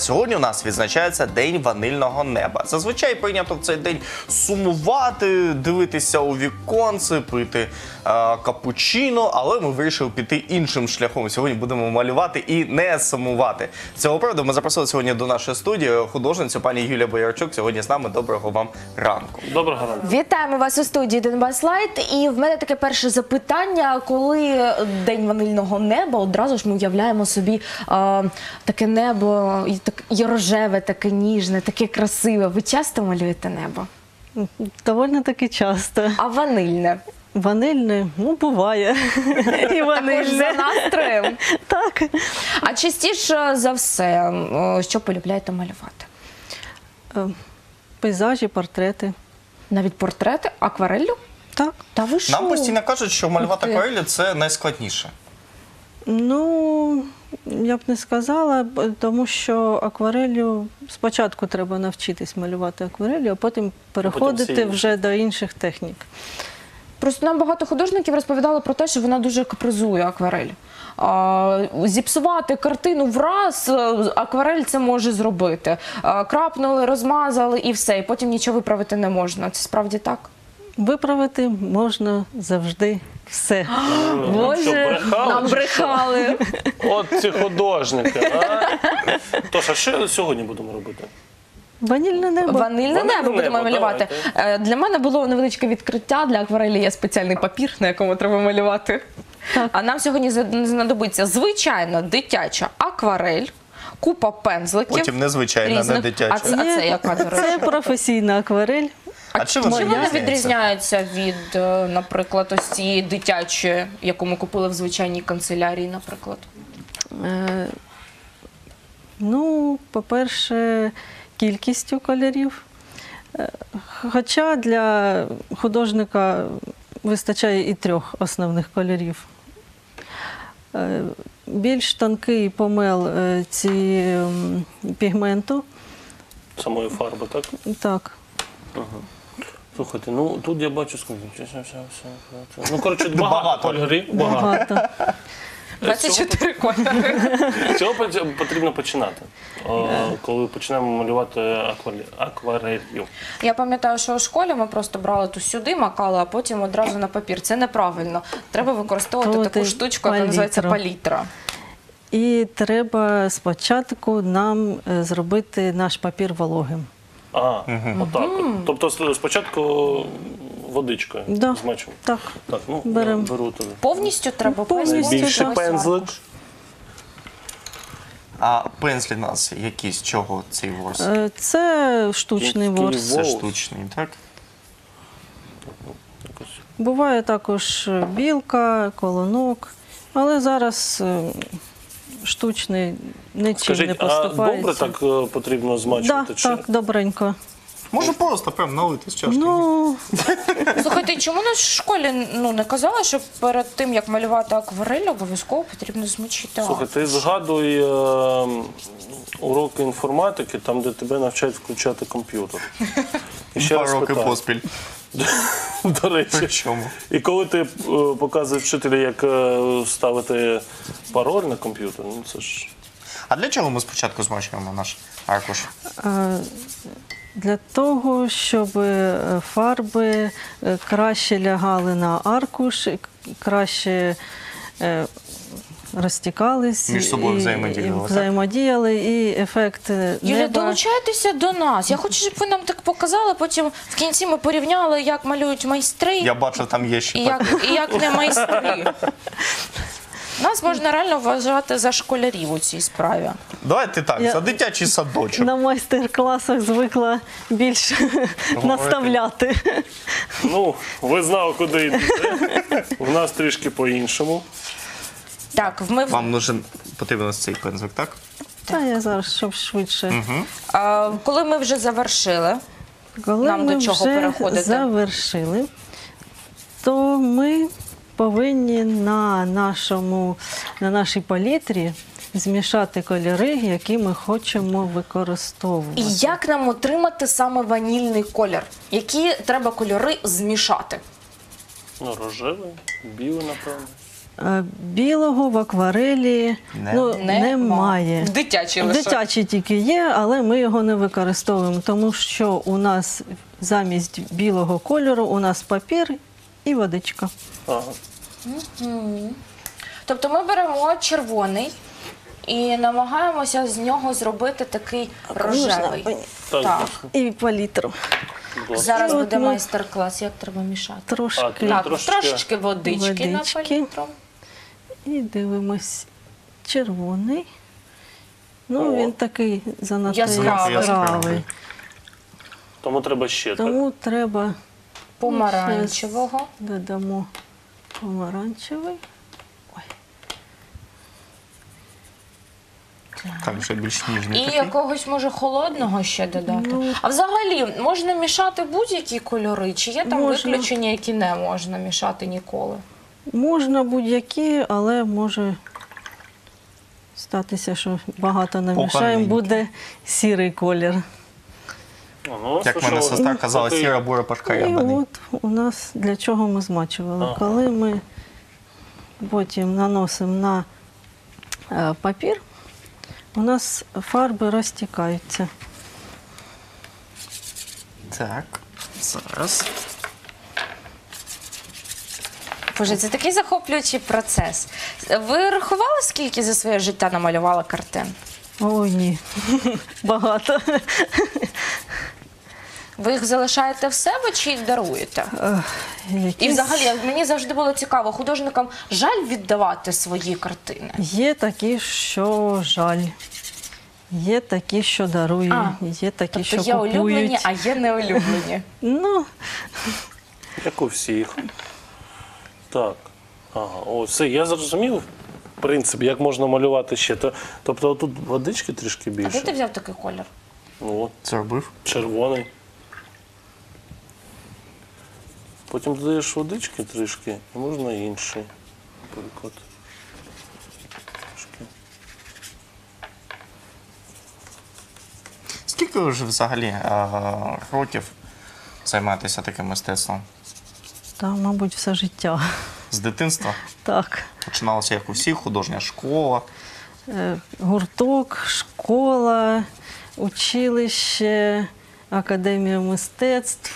Сьогодні у нас відзначається День ванильного неба. Зазвичай прийнято в цей день сумувати, дивитися у віконце, пити капучино, але ми вирішили піти іншим шляхом. Сьогодні будемо малювати і не сумувати. З цього приводу ми запросили сьогодні до нашої студії художницю пані Юлія Боярчук. Сьогодні з нами. Доброго вам ранку. Доброго ранку. Вітаємо вас у студії Донбас Лайт. І в мене таке перше запитання. Коли День ванильного неба, одразу ж ми уявляємо собі таке небо, і рожеве, таке ніжне, таке красиве. Ви часто малюєте небо? Довольно таки часто. А ванильне? Ванильне, ну, буває. І Також за настроєм? Так. А частіше за все, що полюбляєте малювати? Пейзажі, портрети. Навіть портрети? Аквареллю? Так. Та ви що? Нам постійно кажуть, що малювати акварелью – це найскладніше. Ну, я б не сказала, тому що акварелью спочатку треба навчитись малювати акварелью, а потім переходити вже до інших технік. Просто нам багато художників розповідали про те, що вона дуже капризує, акварель. Зіпсувати картину враз акварель це може зробити. Крапнули, розмазали і все, і потім нічого виправити не можна. Це справді так? Виправити можна завжди все. Боже, нам брехали. От ці художники, а? Тож, а що сьогодні будемо робити? Ванільне небо. Ванильне небо будемо малювати. Для мене було невеличке відкриття. Для акварелі є спеціальний папір, на якому треба малювати. Так. А нам сьогодні знадобиться звичайно дитяча акварель, купа пензликів. Потім незвичайна, не дитяча. А це яка, до речі? Це професійна акварель. А чим Чим вона вона відрізняється? відрізняється від, наприклад, ось цієї дитячої, яку ми купили в звичайній канцелярії, наприклад? Ну, по-перше, кількістю кольорів. Хоча для художника вистачає і 3 основних кольорів. Більш тонкий помел пігменту. Самої фарби, так? Так. Ага. Слухайте, ну тут я бачу, ну, коротше, багато кольорів. Багато. 24 кольори. З цього потрібно починати, коли почнемо малювати акварелью. Я пам'ятаю, що у школі ми просто брали ту сюди, макали, а потім одразу на папір. Це неправильно. Треба використовувати таку штучку, яка називається палітра. І треба спочатку нам зробити наш папір вологим. Отак. Тобто спочатку водичкою змачуємо. Так. Так, ну, Беремо. я беру туди. Повністю треба Повністю, Більше так. пензлик. А пензлі у нас які, з чого цей ворс? Це штучний ворс. Це штучний, так? Буває також білка, колонок, але зараз штучний нічим не Скажіть, а поступається. добре так потрібно змачувати? Так, добренько. Може просто прям налити з чашки? Ну, Слухайте, чому нас в школі не казали, що перед тим, як малювати акварель, обов'язково потрібно змочити? Слухай, ти згадуй уроки інформатики, там, де тебе навчають включати комп'ютер. І ще 2 раз роки питаю. поспіль. До речі. Чому? І коли ти показуєш вчителю, як ставити пароль на комп'ютер, ну це ж... А для чого ми спочатку змащуємо наш аркуш? для того, щоб фарби краще лягали на аркуш, краще розтікались, між собою взаємодіяли, і ефект неба. Юля, долучайтеся до нас. Я хочу, щоб ви нам так показали, потім в кінці ми порівняли, як малюють майстри. Я бачу, там є ще. І як не майстри. Нас можна реально вважати за школярів у цій справі. Давайте так, за дитячий садочок. На майстер-класах звикла більше наставляти. Ну, ви знали, куди йдете. У нас трішки по-іншому. Так, Вам потрібен ось цей пензлик, так? Та я зараз, щоб швидше. коли ми вже завершили, Коли нам ми до чого вже переходити? завершили, то ми повинні на нашій палітрі змішати кольори, які ми хочемо використовувати. І як нам отримати саме ванільний колір? Які треба кольори змішати? Ну, рожевий, білий, напевно. Білого в акварелі немає. Дитячі лише. Дитячий тільки є, але ми його не використовуємо, тому що у нас замість білого кольору у нас папір і водичка. Ага. Тобто ми беремо червоний і намагаємося з нього зробити такий рожевий. Так, Так. І палітру. будь ласка. Зараз От буде ми- майстер-клас, як треба мішати. Трошки. Так, Трошечки трошечки водички на водички. палітру. І дивимось червоний. Ну, О. він такий занадто Яскравий. яскравий. Тому треба ще, так? Тому треба Помаранчевого. додамо помаранчевий. Так, вже більш ніжний І такий. якогось, може, холодного ще додати. А взагалі, можна мішати будь-які кольори? Чи є там Можна. виключення, які не можна мішати ніколи? Можна будь-які, але може статися, що багато намішаємо, Поганенький. буде сірий колір. Ну, Як мене сестра казала, сіра бура І пашкарябаний. от у нас для чого ми змачували. Ага. Коли ми потім наносимо на папір, у нас фарби розтікаються. Так, зараз. Боже, це такий захоплюючий процес. Ви рахували, скільки за своє життя намалювала картин? Ой, ні, багато. Ви їх залишаєте в себе чи їх даруєте? І Якісь- взагалі, мені завжди було цікаво, художникам жаль віддавати свої картини? Є такі, що жаль. Є такі, що дарую, є такі, Тобто що є купують. улюблені, а є неулюблені. Ну, Як у всіх. Так. Ага, о, все, я зрозумів, в принципі, як можна малювати ще. Тобто тут водички трішки А де ти більше. взяв такий колір? Ну, от, Зробив. червоний. Потім додаєш водички трішки, і можна інший. Наприклад. Трішки. Скільки ви вже взагалі років займаєтеся таким мистецтвом? та, мабуть, все життя. З дитинства? Так. Починалося, як у всіх, художня школа. Гурток, школа, училище, академія мистецтв.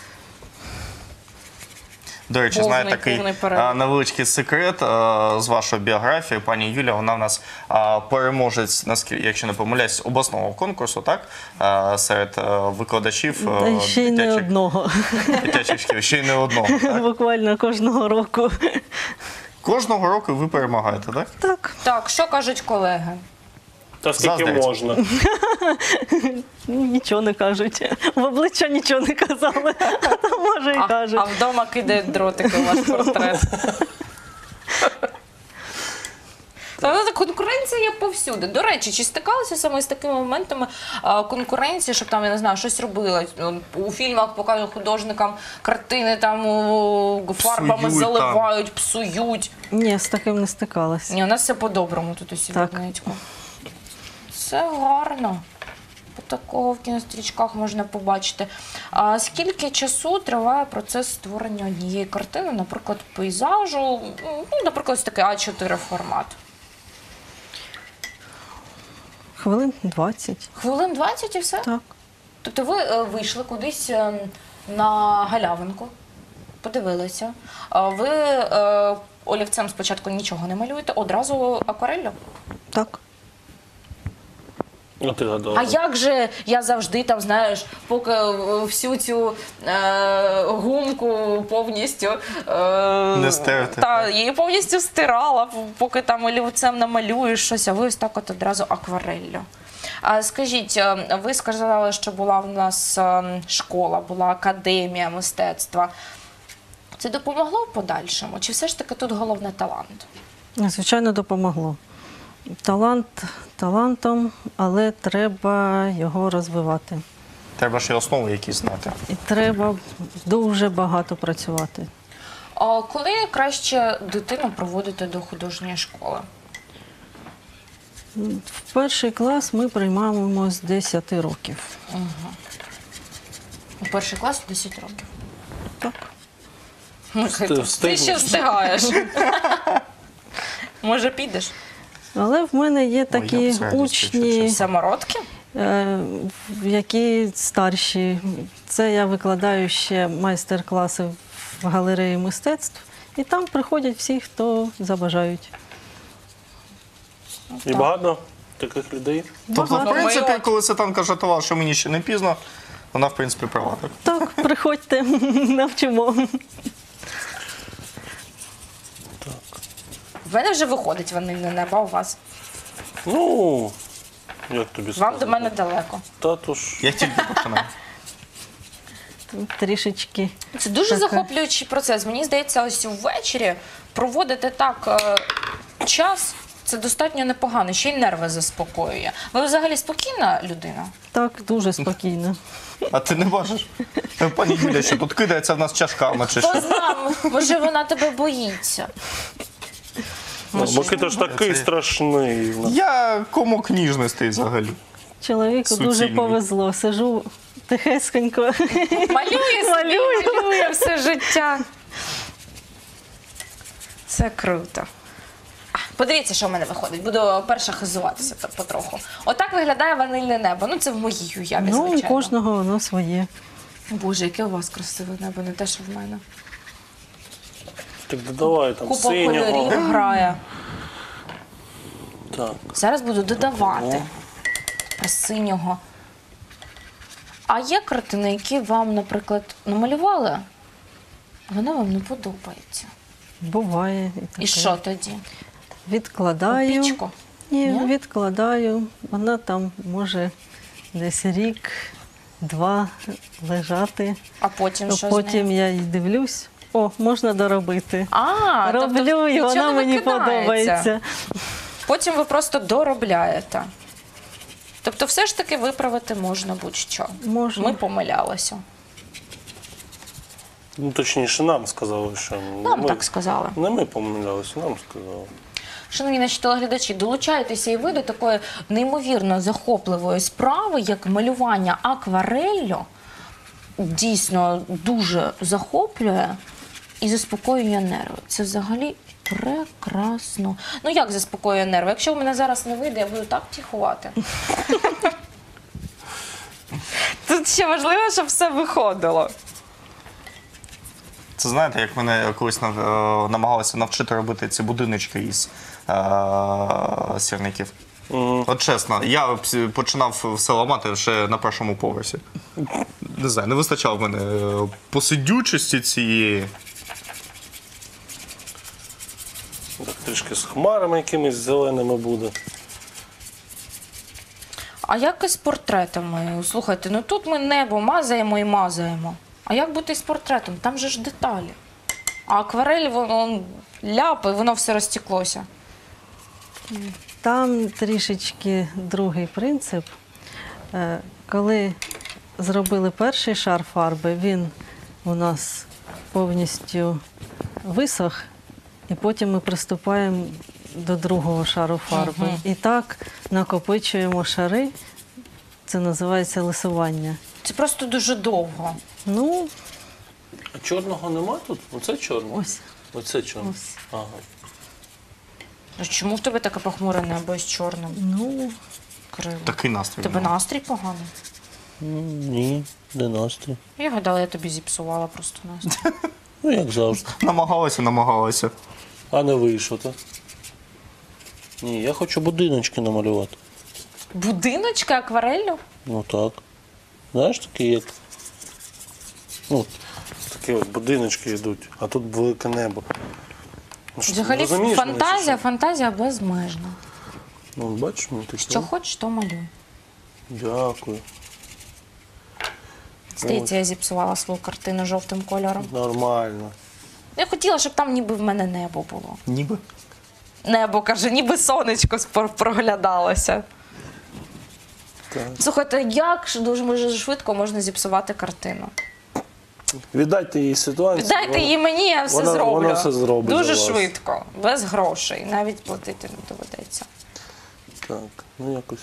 До речі, Повний, знаю такий повний перелік. невеличкий секрет з вашої біографії. Пані Юля, вона в нас переможець, якщо не помиляюсь, обласного конкурсу, так? Серед викладачів Та ще й не одного. дитячих шкіл. Ще й не одного. Так? Буквально кожного року. Кожного року ви перемагаєте, так? Так, Так, що кажуть колеги? Та скільки Заздрять. можна. нічого не кажуть. В обличчя нічого не казали, а то може і кажуть. А вдома кидають дротики у ваш портрет. Тобто конкуренція є повсюди. До речі, чи стикалися саме з такими моментами конкуренції, щоб там, я не знаю, щось робили? У фільмах показують художникам картини, там фарбами Псують, заливають, псують. Ні, з таким не стикалась. Ні, у нас все по-доброму тут у Сєвєродонецьку. Це гарно. Такого в кінострічках можна побачити. А скільки часу триває процес створення однієї картини, наприклад, пейзажу, ну, наприклад, ось такий А4 формат? Хвилин 20. Хвилин 20 і все? Так. Тобто ви вийшли кудись на галявинку, подивилися. Ви олівцем спочатку нічого не малюєте, одразу аквареллю? Так. Ну, ти гадала. А як же я завжди там, знаєш, поки всю цю гумку повністю Не стерти. та її повністю стирала, поки там олівцем намалюєш щось, а ви ось так от одразу аквареллю. А скажіть, ви сказали, що була в нас школа, була академія мистецтва. Це допомогло в подальшому? Чи все ж таки тут головне талант? Звичайно, допомогло. Талант талантом, але треба його розвивати. Треба ж і основи якісь знати. І треба дуже багато працювати. А коли краще дитину проводити до художньої школи? В перший клас ми приймаємо з 10 років. У перший клас 10 років. Так. Ти ще встигаєш. Може, підеш? Але в мене є я такі б з радістю, учні, якщо Самородки? які старші. Це я викладаю ще майстер-класи в галереї мистецтв. І там приходять всі, хто забажають. І багато таких людей. Тобто, в Багато. принципі, коли Світланка жартувала, що мені ще не пізно, вона, в принципі, права. Так? Так, приходьте, навчимо. В мене вже виходить ванильне небо, а у вас? Ну, як тобі сказати? Вам до мене далеко. Татуш. Я тільки починаю. Трішечки. Це дуже Таке. захоплюючий процес. Мені здається, ось ввечері проводити так час, це достатньо непогано, ще й нерви заспокоює. Ви взагалі спокійна людина? Так, дуже спокійно. А ти не бачиш? Пані Юля, що тут кидається в нас чашками чи Хто що? знає, може вона тебе боїться. Микита ж такий страшний. Я комок ніжностей взагалі. Чоловіку дуже Суцільний. повезло. Сижу тихесенько. Малює собі, малює все життя. Це круто. Подивіться, що в мене виходить. Буду перша хизуватися потроху. Отак виглядає ванильне небо. Ну, це в моїй уяві, Ну, у звичайно. кожного воно своє. Боже, яке у вас красиве небо, не те, що в мене. Так давай там Купа синього. кольорів грає. Так. Зараз буду додавати синього. А є картини, які вам, наприклад, намалювали, вона вам не подобається. Буває. І таке. що тоді? Відкладаю. Пічку? Ні, Ні? відкладаю. Вона там може десь рік, два лежати. А потім що з Потім нею? я й дивлюсь. О, можна доробити. А, Роблю, тобто і нічого вона не мені викидається. подобається. Потім ви просто доробляєте. Тобто все ж таки виправити можна будь-що. Можна. Ми помилялися. Ну, точніше, нам сказали, що не Нам ми, так сказали. не ми помилялися, нам сказали. Шановні наші телеглядачі, долучайтеся і ви до такої неймовірно захопливої справи, як малювання аквареллю. Дійсно дуже захоплює і заспокоює нерви. Це взагалі прекрасно. Ну як заспокоює нерви? Якщо в мене зараз не вийде, я буду так психувати. Тут ще важливо, щоб все виходило. Це знаєте, як мене колись намагалися навчити робити ці будиночки із сірників. От чесно, я починав все ламати ще на першому поверсі. Не знаю, не вистачало в мене посидючості цієї. Так, трішки з хмарами якимись зеленими буде. А як із портретами? Слухайте, ну тут ми небо мазаємо і мазаємо. А як бути з портретом? Там же ж деталі. А акварель, воно ляпи, воно все розтеклося. Там трішечки другий принцип. Коли зробили перший шар фарби, він у нас повністю висох, і потім ми приступаємо до другого шару фарби. І так накопичуємо шари, це називається лисування. Це просто дуже довго. Ну, А чорного нема тут? Оце чорний? ось. Оце чорний. Ось. Ага. А чому в тебе таке похмуре небо з чорним? Ну, Криво. Такий настрій. У тебе в мене. настрій поганий? Ні, де настрій. Я гадала, я тобі зіпсувала просто настрій. Ну, як завжди. Намагалася. А не вийшло, так? Ні, я хочу будиночки намалювати. Будиночки аквареллю? Ну так. Знаєш, такі як. Ну, такі от будиночки йдуть, а тут велике небо. Ну, що, Взагалі розумієш мене, чи що? фантазія безмежна. Ну, бачиш, мені таке. Що хочеш, то малюй. Дякую. Здається, я зіпсувала свою картину жовтим кольором. Нормально. Я хотіла, щоб там ніби в мене небо було. Ніби. Небо, каже, ніби сонечко проглядалося. Так. Слухайте, як ж дуже швидко можна зіпсувати картину? Віддайте їй ситуацію. Дайте її мені, я все зроблю. Вона все зробить Дуже за вас. швидко, без грошей. Навіть платити не доведеться. Так, ну якось.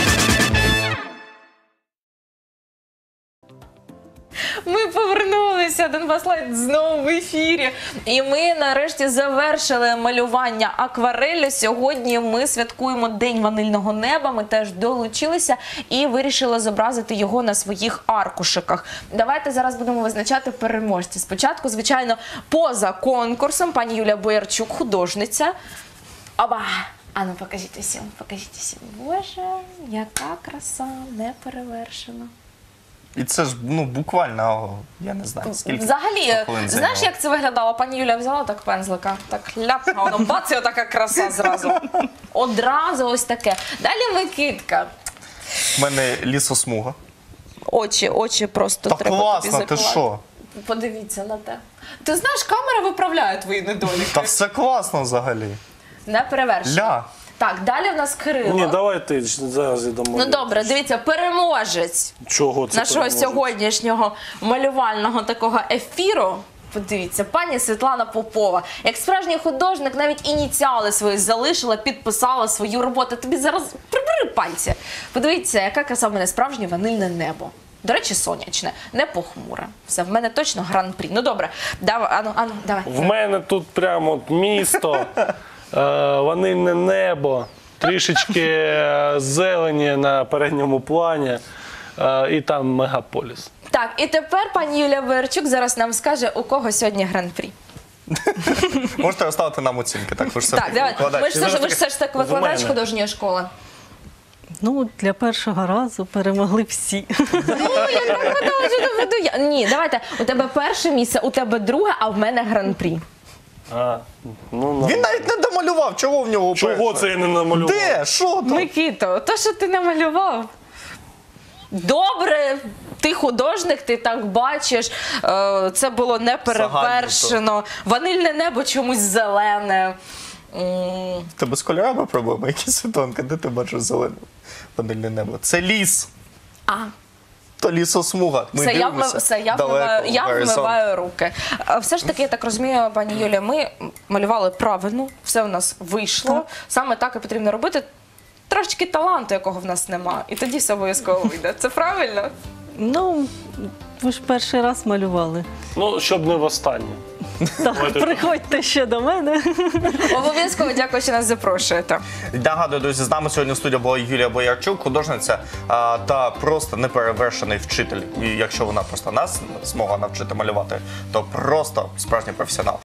Ми повернулися Дивіться, Донбас Лайт знову в ефірі. І ми нарешті завершили малювання аквареллю. Сьогодні ми святкуємо День ванильного неба. Ми теж долучилися і вирішили зобразити його на своїх аркушиках. Давайте зараз будемо визначати переможця. Спочатку, звичайно, поза конкурсом пані Юлія Боярчук, художниця. Оба! А ну покажіть усім, покажіть усім. Боже, яка краса, неперевершена. І це ж, ну, буквально, я не знаю, скільки. Взагалі, хвилин знаєш, зайняло? як це виглядало? Пані Юля взяла так пензлика, так ляпнула, воно бац, і отака краса зразу. Одразу ось таке. Далі Микитка. У мене лісосмуга. Очі просто Та треба класно, тобі ти закривати. що? Подивіться на те. Ти знаєш, камера виправляє твої недоліки. Та все класно взагалі. Не перевершено. Ля. Так, далі в нас Кирило. Ні, давай ти зараз я дамо. Ну добре, дивіться, переможець Чого це нашого переможець? сьогоднішнього малювального такого ефіру. Подивіться, пані Світлана Попова. Як справжній художник навіть ініціали свої залишила, підписала свою роботу. Тобі зараз прибери пальці. Подивіться, яка краса в мене справжнє ванильне небо. До речі, сонячне, не похмуре. Все, в мене точно гран-прі. Ну добре, давай, ану, давай. В мене тут прямо от місто, ванильне небо, трішечки зелені на передньому плані і там мегаполіс. Так, і тепер пані Юлія Боярчук зараз нам скаже, у кого сьогодні гран-прі. Можете розставити нам оцінки, так? Ви ж все Так, таки давай. викладач. Ви ж все ж так викладач мене. художньої школи. Ну, для першого разу перемогли всі. Ні, давайте, у тебе перше місце, у тебе друге, а в мене гран-прі. Він навіть не домалював, чого в нього Чого перше? це я не намалював? Де? Що там? Микіто, то, що ти намалював. Добре, ти художник, ти так бачиш. Це було неперевершено. Ванильне небо чомусь зелене. В тебе з кольорами проблеми? Які світонки? Де ти бачиш зелене ванильне небо? Це ліс. А, То лісосмуга. Ми все, дивимося я далеко, вмиваю, в горизонт. вмиваю руки. Все ж таки, я так розумію, пані Юлія, ми малювали правильно, все у нас вийшло. Саме так і потрібно робити. Трошки таланту, якого в нас нема. І тоді все обов'язково вийде. Це правильно? Ну, ви ж перший раз малювали. Ну, щоб не востаннє. Так, приходьте ще до мене. Обов'язково дякую, що нас запрошуєте. Нагадую, друзі, з нами сьогодні в студії була Юлія Боярчук, художниця та просто неперевершений вчитель. І якщо вона просто нас змогла навчити малювати, то просто справжній професіонал.